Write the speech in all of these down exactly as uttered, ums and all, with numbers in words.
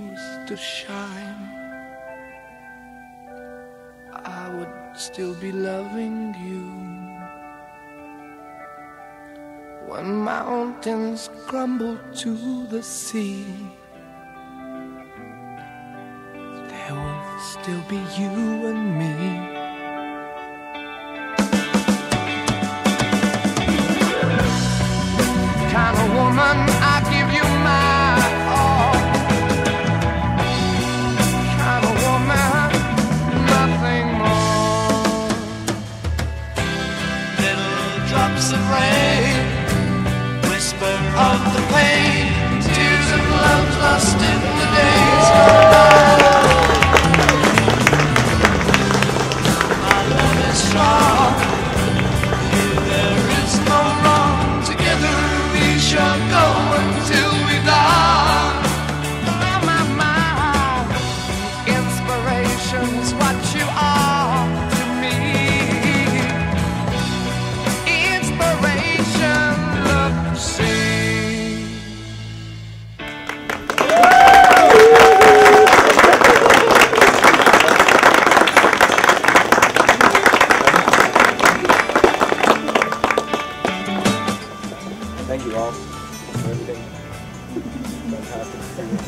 used to shine, I would still be loving you. When mountains crumble to the sea, there will still be you and me. Kind of woman, I give you my all. Kind of woman, nothing more. Little drops of rain, whisper of the pain, tears of love lost in the days gone by. My love is strong, there is no wrong. Together we shall go until we die. My, my, my, inspiration's what you are to me. Inspiration, love, see. Thank you all for everything. Fantastic.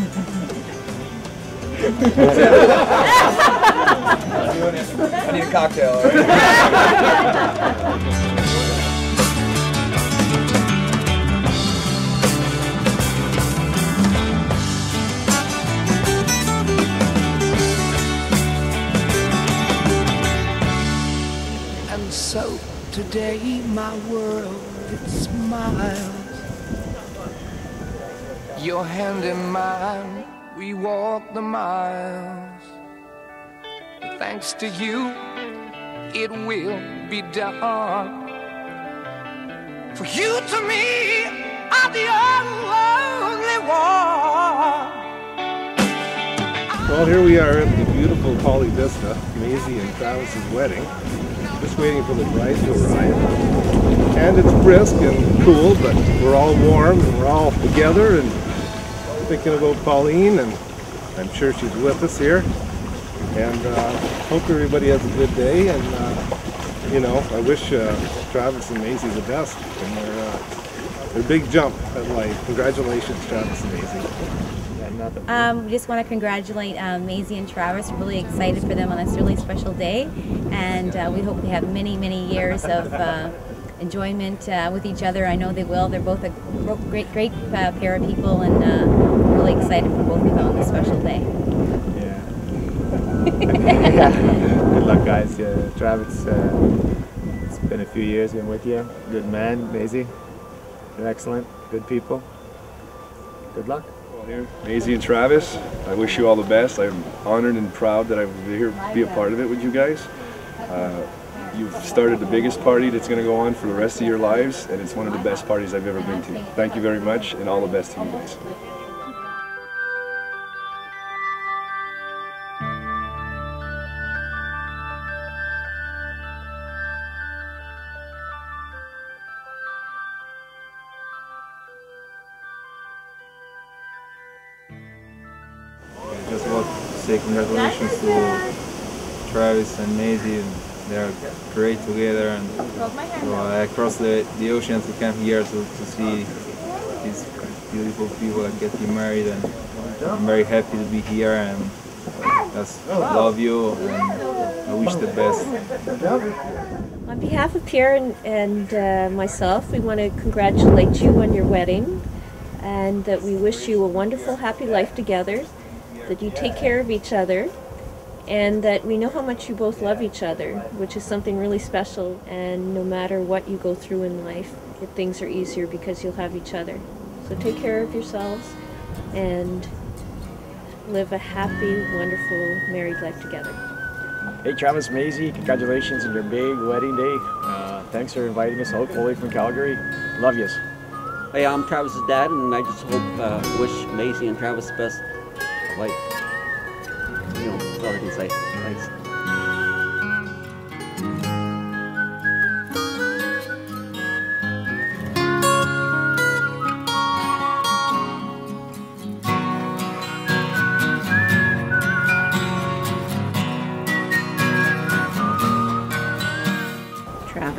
I need a cocktail. All right? And so today my world, it smiles. Your hand in mine, we walk the miles. Thanks to you, it will be done. For you to me are the only one. Well, here we are at the beautiful Polly Vista, Maisie and Travis's wedding. Just waiting for the bride to arrive. And it's brisk and cool, but we're all warm and we're all together and thinking about Pauline, and I'm sure she's with us here. And uh, hope everybody has a good day. And uh, you know, I wish uh, Travis and Maisie the best in their, uh, their big jump at life. Congratulations, Travis and Maisie. Um, we just want to congratulate uh, Maisie and Travis. We're really excited for them on this really special day, and uh, we hope they have many, many years of uh, enjoyment uh, with each other. I know they will. They're both a great, great uh, pair of people, and uh, really excited for both of them on this special day. Yeah. Yeah. Good luck, guys. Yeah, Travis, uh, it's been a few years been with you. Good man, Maisie. You're excellent. Good people. Good luck. Here, Maisie and Travis, I wish you all the best. I'm honored and proud that I was here to be a part of it with you guys. Uh, you've started the biggest party that's going to go on for the rest of your lives, and it's one of the best parties I've ever been to. Thank you very much, and all the best to you guys. Just want to say congratulations to Travis and Maisie. They're great together, and so, uh, across the, the oceans we come here to, to see these beautiful people that get you married, and I'm very happy to be here, and just love you and I wish the best. On behalf of Pierre and, and uh, myself, we want to congratulate you on your wedding, and that we wish you a wonderful, happy life together, that you take care of each other, and that we know how much you both love each other, which is something really special. And no matter what you go through in life, things are easier because you'll have each other. So take care of yourselves and live a happy, wonderful married life together. Hey Travis, Maisie, congratulations on your big wedding day. Uh, thanks for inviting us out all the way from Calgary. Love yous. Hey, I'm Travis's dad, and I just hope, uh, wish Maisie and Travis the best. Like, you know, that's all I can say. Thanks.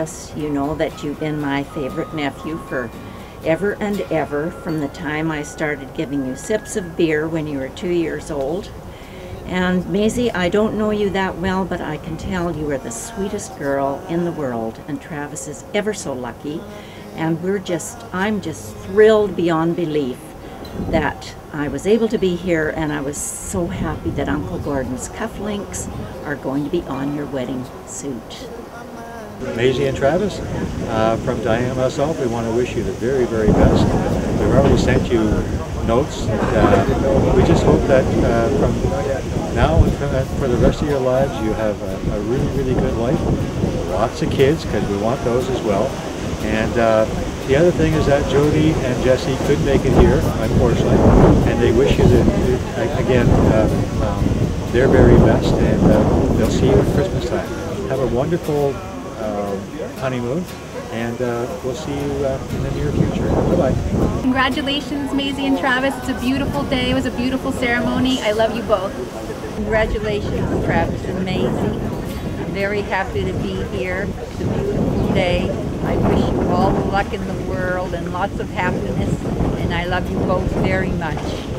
Travis, you know that you've been my favorite nephew for ever and ever, from the time I started giving you sips of beer when you were two years old. And Maisie, I don't know you that well, but I can tell you are the sweetest girl in the world, and Travis is ever so lucky. And we're just, I'm just thrilled beyond belief that I was able to be here, and I was so happy that Uncle Gordon's cufflinks are going to be on your wedding suit. Maisie and Travis, uh, from Diane and myself, we want to wish you the very, very best. We've already sent you notes. And, uh, we just hope that uh, from now and for, for the rest of your lives, you have a, a really, really good life. Lots of kids, because we want those as well. And uh, the other thing is that Jody and Jesse couldn't make it here, unfortunately, and they wish you, the, again, uh, um, their very best, and uh, they'll see you at Christmas time. Have a wonderful uh, honeymoon, and uh, we'll see you uh, in the near future. Bye-bye. Congratulations, Maisie and Travis. It's a beautiful day. It was a beautiful ceremony. I love you both. Congratulations, Travis and Maisie. I'm very happy to be here. It's a beautiful day. I wish you all the luck in the world and lots of happiness, and I love you both very much.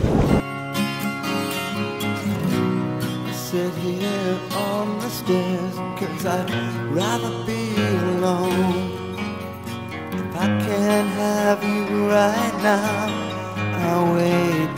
I sit here on the stairs, 'cause I'd rather be alone. If I can't have you right now, I'll wait,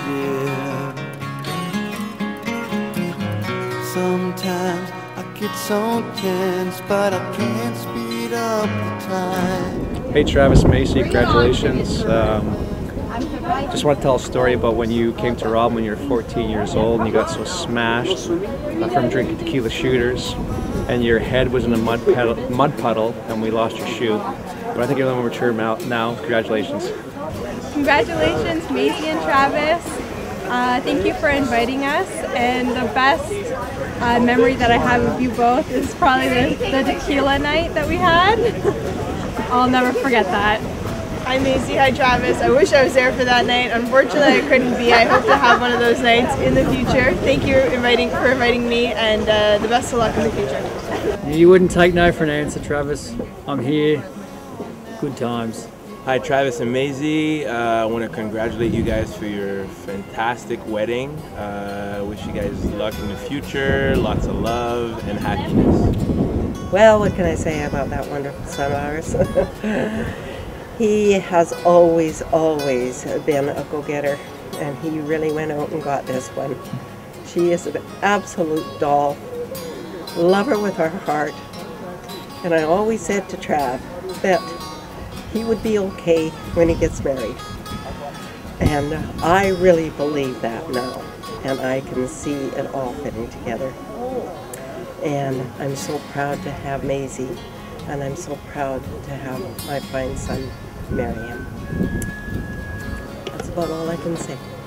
dear. Sometimes I get so tense, but I can't speed up the time. Hey Travis, Maisie, congratulations. Um, just want to tell a story about when you came to Rob when you were fourteen years old and you got so smashed uh, from drinking tequila shooters, and your head was in a mud, pedal, mud puddle and we lost your shoe. But I think you're a little more mature now. Congratulations. Congratulations, Maisie and Travis. Uh, thank you for inviting us, and the best uh, memory that I have of you both is probably the, the tequila night that we had. I'll never forget that. Hi Maisie, hi Travis. I wish I was there for that night. Unfortunately I couldn't be. I hope to have one of those nights in the future. Thank you inviting, for inviting me, and uh, the best of luck in the future. You wouldn't take no for an answer, Travis. I'm here. Good times. Hi Travis and Maisie, uh, I want to congratulate you guys for your fantastic wedding. I uh, wish you guys luck in the future, lots of love and happiness. Well, what can I say about that wonderful son of ours? He has always, always been a go-getter, and he really went out and got this one. She is an absolute doll. Love her with her heart. And I always said to Trav that he would be okay when he gets married. And I really believe that now. And I can see it all fitting together. And I'm so proud to have Maisie. And I'm so proud to have my fine son marry him. That's about all I can say.